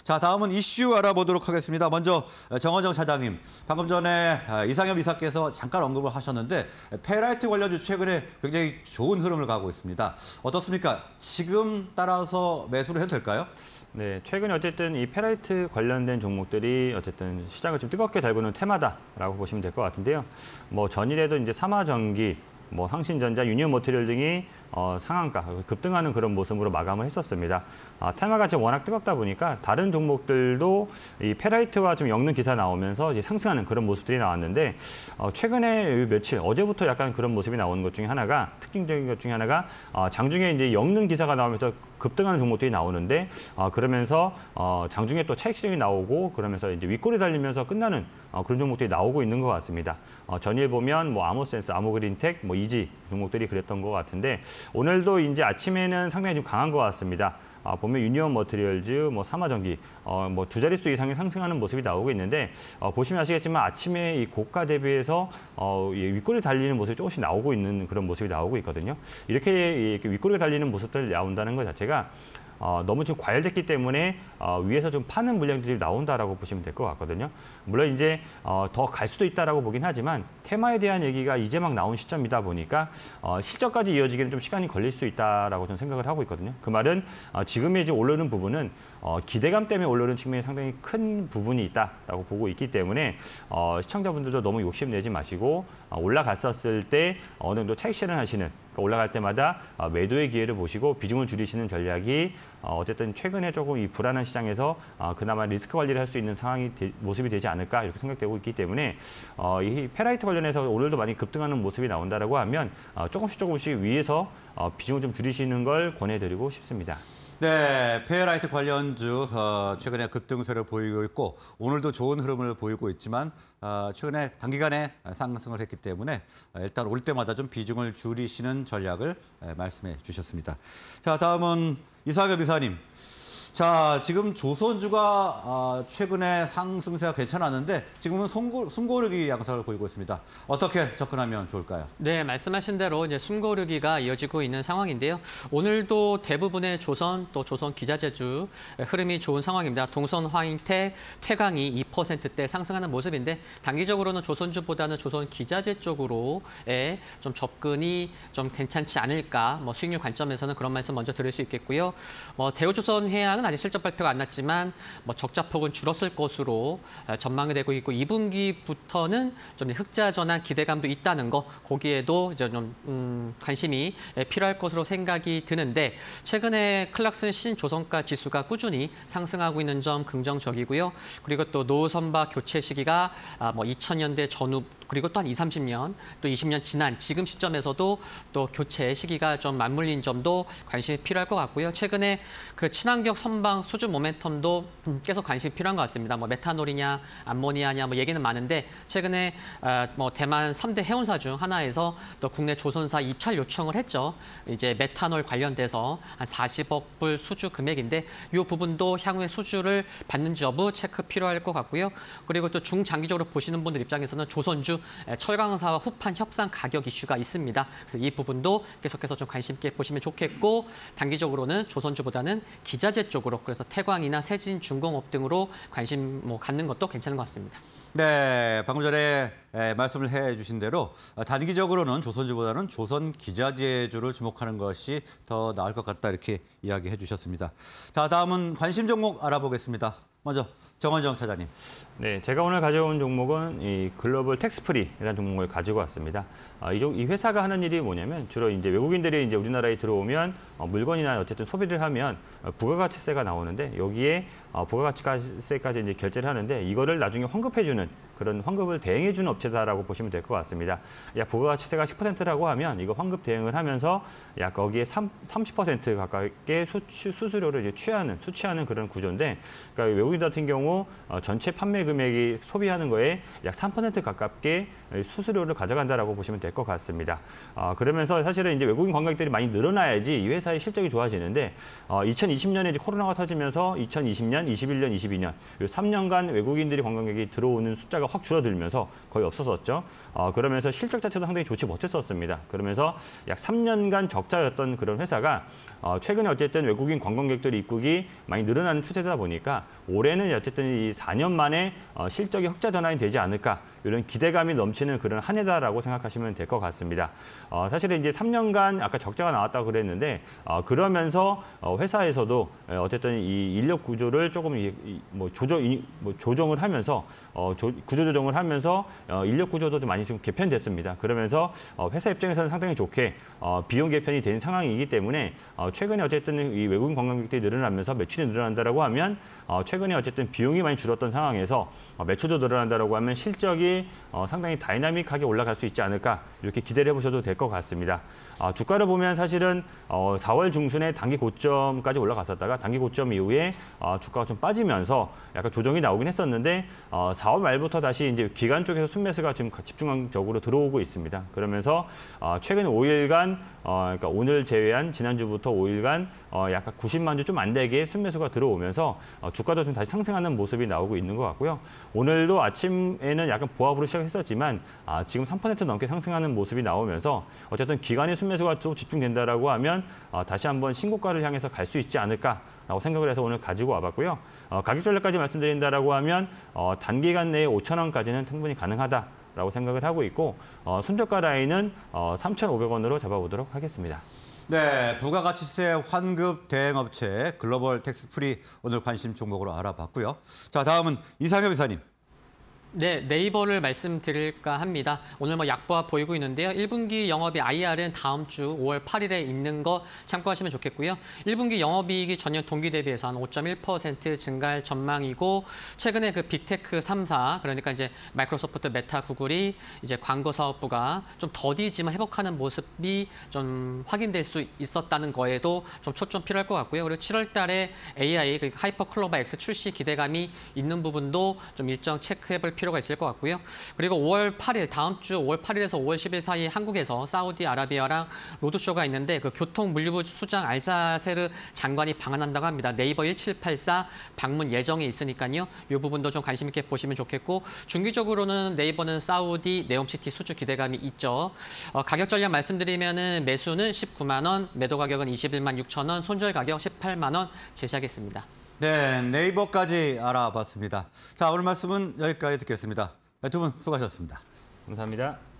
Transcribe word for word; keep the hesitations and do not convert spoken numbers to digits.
자, 다음은 이슈 알아보도록 하겠습니다. 먼저 정원정 차장님, 방금 전에 이상엽 이사께서 잠깐 언급을 하셨는데 페라이트 관련주 최근에 굉장히 좋은 흐름을 가고 있습니다. 어떻습니까? 지금 따라서 매수를 해도 될까요? 네, 최근에 어쨌든 이 페라이트 관련된 종목들이 어쨌든 시장을 좀 뜨겁게 달구는 테마다라고 보시면 될 것 같은데요. 뭐 전일에도 이제 삼화전기, 뭐 상신전자, 유니온 머티리얼 등이 어, 상한가, 급등하는 그런 모습으로 마감을 했었습니다. 아, 테마가 지금 워낙 뜨겁다 보니까 다른 종목들도 이 페라이트와 좀 엮는 기사 나오면서 이제 상승하는 그런 모습들이 나왔는데 어, 최근에 며칠, 어제부터 약간 그런 모습이 나오는 것 중에 하나가, 특징적인 것 중에 하나가 어, 장중에 이제 엮는 기사가 나오면서 급등하는 종목들이 나오는데 어, 그러면서 어, 장중에 또 차익 실현이 나오고 그러면서 이제 윗골이 달리면서 끝나는 어, 그런 종목들이 나오고 있는 것 같습니다. 어, 전일 보면 뭐 아모센스, 아모그린텍, 뭐 이지 종목들이 그랬던 것 같은데 오늘도 이제 아침에는 상당히 좀 강한 것 같습니다. 아, 보면 유니온 머티리얼즈, 뭐 삼화전기, 어, 뭐 두 자릿수 이상이 상승하는 모습이 나오고 있는데 어, 보시면 아시겠지만 아침에 이 고가 대비해서 어, 이 윗골이 달리는 모습이 조금씩 나오고 있는 그런 모습이 나오고 있거든요. 이렇게, 이렇게 윗골이 달리는 모습들이 나온다는 것 자체가 어, 너무 좀 과열됐기 때문에 어, 위에서 좀 파는 물량들이 나온다라고 보시면 될 것 같거든요. 물론 이제 어, 더 갈 수도 있다라고 보긴 하지만 테마에 대한 얘기가 이제 막 나온 시점이다 보니까 어, 실적까지 이어지기는 좀 시간이 걸릴 수 있다라고 저는 생각을 하고 있거든요. 그 말은 어, 지금의 이제 오르는 부분은 어, 기대감 때문에 오르는 측면이 상당히 큰 부분이 있다라고 보고 있기 때문에 어, 시청자분들도 너무 욕심내지 마시고 어, 올라갔었을 때 어느 정도 차익 실현하시는, 올라갈 때마다 매도의 기회를 보시고 비중을 줄이시는 전략이 어쨌든 최근에 조금 이 불안한 시장에서 그나마 리스크 관리를 할 수 있는 상황이 모습이 되지 않을까 이렇게 생각되고 있기 때문에 이 페라이트 관련해서 오늘도 많이 급등하는 모습이 나온다라고 하면 조금씩 조금씩 위에서 비중을 좀 줄이시는 걸 권해드리고 싶습니다. 네, 페라이트 관련주 어, 최근에 급등세를 보이고 있고 오늘도 좋은 흐름을 보이고 있지만 어, 최근에 단기간에 상승을 했기 때문에 일단 올 때마다 좀 비중을 줄이시는 전략을 말씀해 주셨습니다. 자, 다음은 이상엽 이사님. 자, 지금 조선주가 어, 최근에 상승세가 괜찮았는데 지금은 숨고, 숨고르기 양상을 보이고 있습니다. 어떻게 접근하면 좋을까요? 네, 말씀하신 대로 이제 숨고르기가 이어지고 있는 상황인데요. 오늘도 대부분의 조선 또 조선 기자재주 흐름이 좋은 상황입니다. 동선 화인텍, 태광이 이 퍼센트대 상승하는 모습인데 단기적으로는 조선주보다는 조선 기자재 쪽으로의 좀 접근이 좀 괜찮지 않을까. 뭐 수익률 관점에서는 그런 말씀 먼저 드릴 수 있겠고요. 뭐 대우조선해양은 아직 실적 발표가 안 났지만 뭐 적자폭은 줄었을 것으로 전망이 되고 있고 이 분기부터는 좀 흑자 전환 기대감도 있다는 거, 거기에도 이제 좀 음, 관심이 필요할 것으로 생각이 드는데 최근에 클락슨 신조선가 지수가 꾸준히 상승하고 있는 점 긍정적이고요. 그리고 또 노선박 교체 시기가 뭐 이천 년대 전후 그리고 또 한 이삼십 년, 또 이십 년 지난 지금 시점에서도 또 교체 시기가 좀 맞물린 점도 관심이 필요할 것 같고요. 최근에 그 친환경 선박 수주 모멘텀도 계속 관심이 필요한 것 같습니다. 뭐 메탄올이냐, 암모니아냐 뭐 얘기는 많은데 최근에 뭐 대만 삼 대 해운사 중 하나에서 또 국내 조선사 입찰 요청을 했죠. 이제 메탄올 관련돼서 한 사십억 불 수주 금액인데 이 부분도 향후에 수주를 받는지 여부 체크 필요할 것 같고요. 그리고 또 중장기적으로 보시는 분들 입장에서는 조선주 철강사와 후판 협상 가격 이슈가 있습니다. 그래서 이 부분도 계속해서 좀 관심 있게 보시면 좋겠고 단기적으로는 조선주보다는 기자재 쪽으로 그래서 태광이나 세진중공업 등으로 관심 뭐 갖는 것도 괜찮은 것 같습니다. 네, 방금 전에 말씀을 해주신 대로 단기적으로는 조선주보다는 조선 기자재주를 주목하는 것이 더 나을 것 같다 이렇게 이야기해 주셨습니다. 자, 다음은 관심 종목 알아보겠습니다. 먼저 정원정 차장님. 네, 제가 오늘 가져온 종목은 이 글로벌 텍스프리라는 종목을 가지고 왔습니다. 아, 이, 이 회사가 하는 일이 뭐냐면 주로 이제 외국인들이 이제 우리나라에 들어오면 어, 물건이나 어쨌든 소비를 하면 어, 부가가치세가 나오는데 여기에 어, 부가가치세까지 이제 결제를 하는데 이거를 나중에 환급해주는 그런 환급을 대행해주는 업체다라고 보시면 될 것 같습니다. 약 부가가치세가 십 퍼센트라고 하면 이거 환급 대행을 하면서 약 거기에 삼십 퍼센트 가깝게 수, 수수료를 이제 취하는 수취하는 그런 구조인데, 그러니까 외국인 같은 경우 어, 전체 판매 금액이 소비하는 거에 약 삼 퍼센트 가깝게 수수료를 가져간다라고 보시면 될 것 같습니다. 어, 그러면서 사실은 이제 외국인 관광객들이 많이 늘어나야지 이 회사의 실적이 좋아지는데 어, 이천이십 년에 이제 코로나가 터지면서 이천이십 년, 이십일 년, 이십이 년 이 삼 년간 외국인들이 관광객이 들어오는 숫자가 확 줄어들면서 거의 없었었죠. 어, 그러면서 실적 자체도 상당히 좋지 못했었습니다. 그러면서 약 삼 년간 적자였던 그런 회사가 어, 최근에 어쨌든 외국인 관광객들 입국이 많이 늘어나는 추세다 보니까 올해는 어쨌든 이 사 년 만에 어, 실적이 흑자 전환이 되지 않을까 이런 기대감이 넘치는 그런 한 해다라고 생각하시면 될 것 같습니다. 어, 사실은 이제 삼 년간 아까 적자가 나왔다고 그랬는데 어, 그러면서 어, 회사에서도 어쨌든 이 인력 구조를 조금 이, 이, 뭐 조정 이, 뭐 조정을 하면서 어, 조, 구조 조정을 하면서 어, 인력 구조도 좀 많이 좀 개편됐습니다. 그러면서 어, 회사 입장에서는 상당히 좋게 어, 비용 개편이 된 상황이기 때문에 어, 최근에 어쨌든 이 외국인 관광객들이 늘어나면서 매출이 늘어난다라고 하면 어, 최근에 어쨌든 비용이 많이 줄었던 상황에서 어, 매출도 늘어난다라고 하면 실적이 어, 상당히 다이나믹하게 올라갈 수 있지 않을까 이렇게 기대를 해보셔도 될 것 같습니다. 어, 주가를 보면 사실은 어, 사월 중순에 단기 고점까지 올라갔었다가 단기 고점 이후에 어, 주가가 좀 빠지면서 약간 조정이 나오긴 했었는데 어, 사월 말부터 다시 이제 기관 쪽에서 순매수가 지금 집중적으로 들어오고 있습니다. 그러면서 어, 최근 오 일간 어, 그러니까 오늘 제외한 지난주부터 오 일간 어, 약간 구십만 주 좀 안 되게 순매수가 들어오면서 어, 주가도 좀 다시 상승하는 모습이 나오고 있는 것 같고요. 오늘도 아침에는 약간 보합으로 시작했었지만 아, 지금 삼 퍼센트 넘게 상승하는 모습이 나오면서 어쨌든 기관의 순매수가 또 집중된다라고 하면 어, 다시 한번 신고가를 향해서 갈 수 있지 않을까라고 생각을 해서 오늘 가지고 와봤고요. 어, 가격 전략까지 말씀드린다라고 하면 어, 단기간 내에 오천 원까지는 충분히 가능하다. 라고 생각을 하고 있고 어, 손저가 라인은 어, 삼천오백 원으로 잡아보도록 하겠습니다. 네, 부가가치세 환급 대행업체 글로벌 텍스프리 오늘 관심 종목으로 알아봤고요. 자, 다음은 이상엽 이사님. 네, 네이버를 말씀드릴까 합니다. 오늘 뭐 약보합 보이고 있는데요. 일 분기 영업이 아이알은 다음 주 오월 팔일에 있는 거 참고하시면 좋겠고요. 일 분기 영업이익이 전년 동기 대비해서 한 오 점 일 퍼센트 증가할 전망이고 최근에 그 빅테크 삼 사 그러니까 이제 마이크로소프트, 메타, 구글이 이제 광고 사업부가 좀 더디지만 회복하는 모습이 좀 확인될 수 있었다는 거에도 좀 초점 필요할 것 같고요. 그리고 칠월 달에 에이아이 그 하이퍼클로바 X 출시 기대감이 있는 부분도 좀 일정 체크해볼 필요가 있을 것 같고요. 그리고 오월 팔일 다음 주 오월 팔일에서 오월 십일 사이 한국에서 사우디아라비아랑 로드쇼가 있는데 그 교통물류부 수장 알자세르 장관이 방한한다고 합니다. 네이버 일칠팔사 방문 예정이 있으니까요. 이 부분도 좀 관심 있게 보시면 좋겠고 중기적으로는 네이버는 사우디 네옴시티 수주 기대감이 있죠. 어, 가격 전략 말씀드리면은 매수는 십구만 원, 매도 가격은 이십일만 육천 원, 손절 가격 십팔만 원 제시하겠습니다. 네, 네이버까지 알아봤습니다. 자, 오늘 말씀은 여기까지 듣겠습니다. 두 분 수고하셨습니다. 감사합니다.